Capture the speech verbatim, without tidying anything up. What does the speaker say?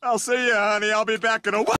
I'll see you, honey. I'll be back in a...